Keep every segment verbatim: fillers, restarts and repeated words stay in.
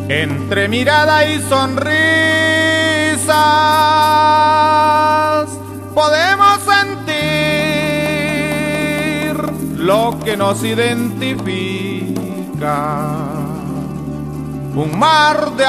Entre mirada y sonrisas podemos sentir lo que nos identifica. Un mar de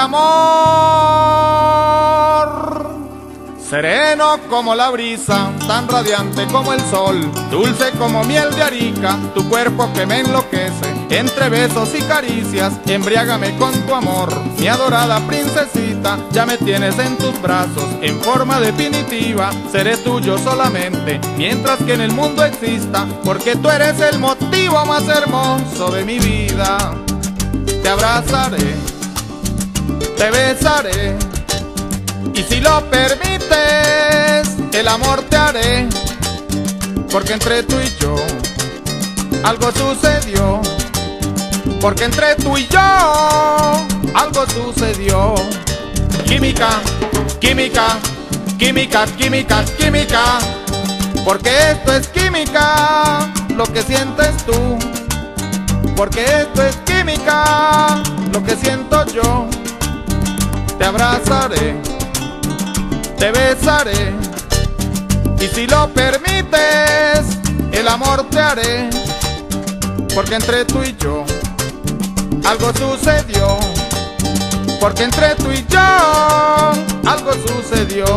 amor, sereno como la brisa, tan radiante como el sol, dulce como miel de Arica, tu cuerpo que me enloquece. Entre besos y caricias, embriágame con tu amor, mi adorada princesita, ya me tienes en tus brazos, en forma definitiva, seré tuyo solamente, mientras que en el mundo exista, porque tú eres el motivo más hermoso de mi vida. Te abrazaré, te besaré, y si lo permites, el amor te haré, porque entre tú y yo algo sucedió, porque entre tú y yo algo sucedió. Química, química, química, química, química, porque esto es química, lo que sientes tú, porque esto es química, lo que siento yo. Te abrazaré, te besaré, y si lo permites, el amor te haré, porque entre tú y yo algo sucedió, porque entre tú y yo algo sucedió.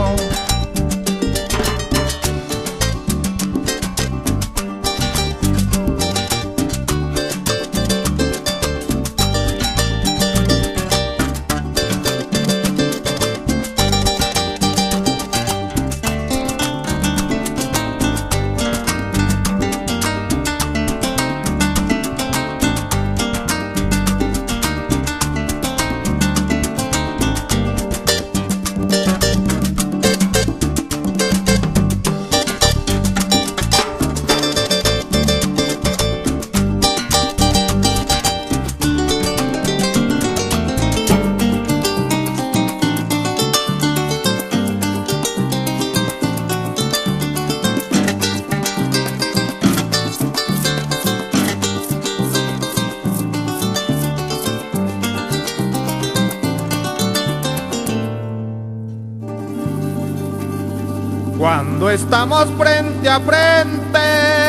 Cuando estamos frente a frente,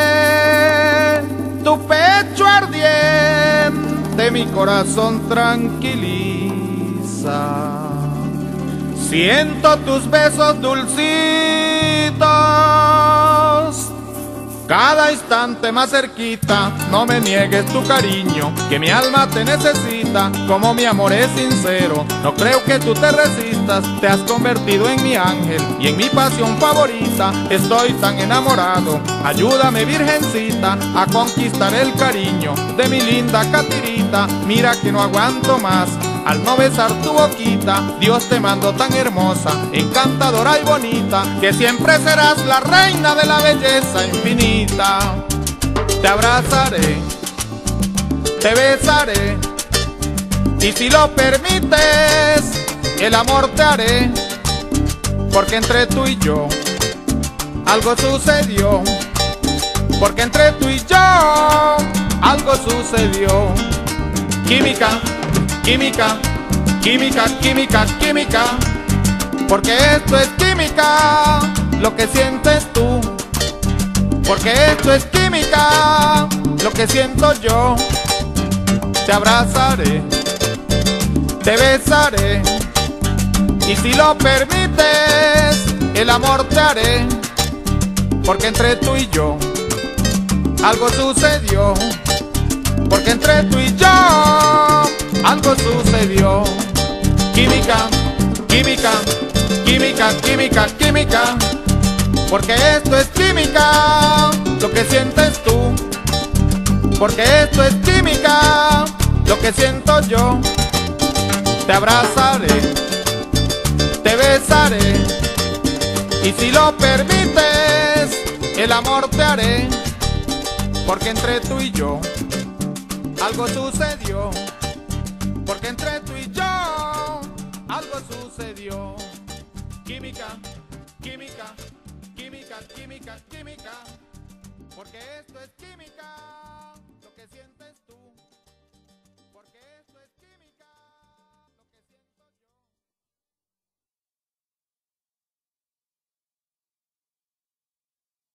tu pecho ardiente mi corazón tranquiliza. Siento tus besos dulcitos, cada instante más cerquita. No me niegues tu cariño, que mi alma te necesita. Como mi amor es sincero, no creo que tú te resistas. Te has convertido en mi ángel y en mi pasión favorita. Estoy tan enamorado, ayúdame virgencita a conquistar el cariño de mi linda catirita. Mira que no aguanto más al no besar tu boquita. Dios te mandó tan hermosa, encantadora y bonita, que siempre serás la reina de la belleza infinita. Te abrazaré, te besaré, y si lo permites, el amor te haré, porque entre tú y yo algo sucedió, porque entre tú y yo algo sucedió. Química, química, química, química, química, porque esto es química, lo que sientes tú, porque esto es química, lo que siento yo. Te abrazaré, te besaré, y si lo permites, el amor te haré, porque entre tú y yo algo sucedió, porque entre tú y yo algo sucedió. Química, química, química, química, química, porque esto es química, lo que sientes tú, porque esto es química, lo que siento yo. Te abrazaré, te besaré, y si lo permites, el amor te haré, porque entre tú y yo algo sucedió, porque entre tú y yo algo sucedió. Química, química, química, química, química, porque esto es química.